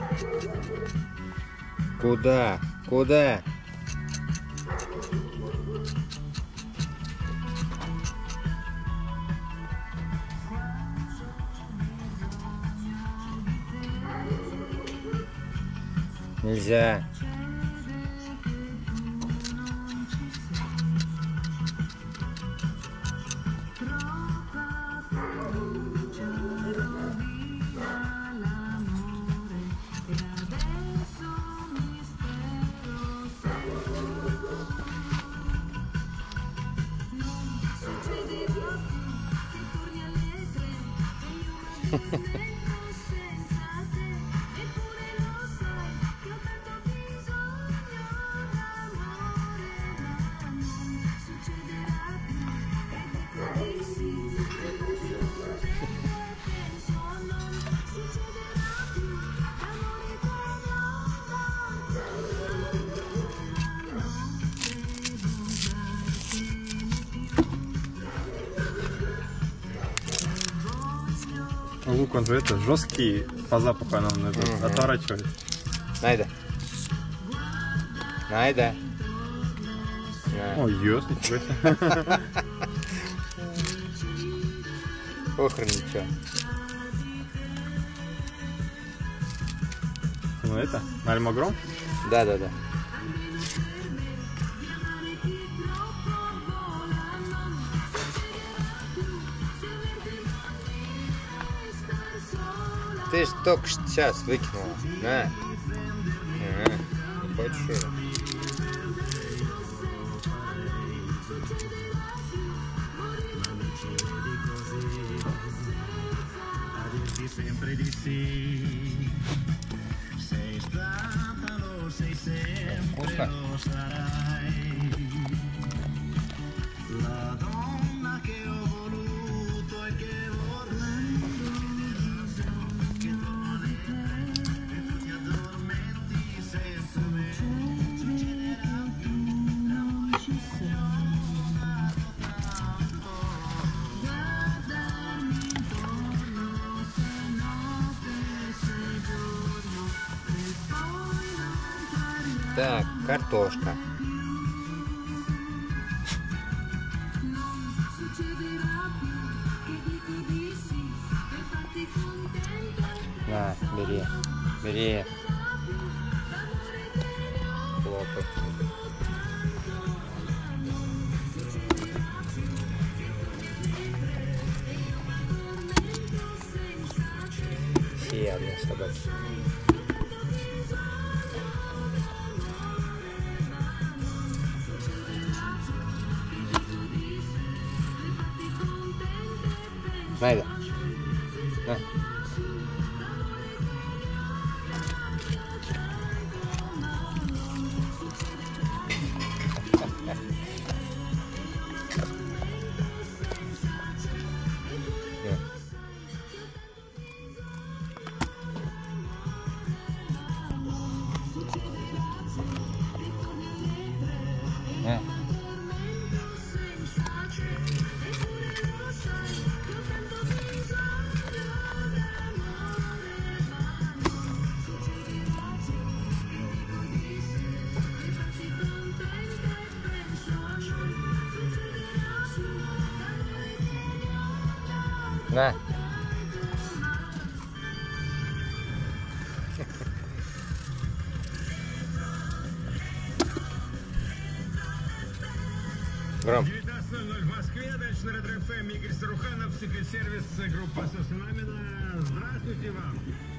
Куда? Куда? Нельзя. Лук, он же это жесткий по запаху, она отворачивает. Найда. Найда. Ой, ёс, ничего себе. Охрен ничего. Ну это, на Альмагром? Да. Ты ж только что сейчас выкинула. На. Не хочешь это? Вкусно? Так, картошка. На, бери. Хлопай. Все одна собака. Найда. На. На. Гром. 19:00 в Москве, дальше на Ретро ФМ, Игорь Саруханов, психосервис, группа Сосунамина. Здравствуйте вам.